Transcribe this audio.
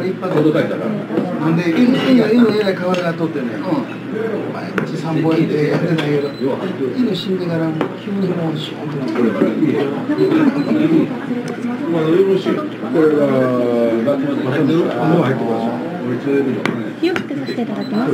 一発で書いたら。なんで犬えらい可愛がっとってね。毎日散歩行ってやってないけど、犬死んでから急にもうシューンとなってるから。まあよろしい。これがまたもう入ってます。 火をつけさせていただきます。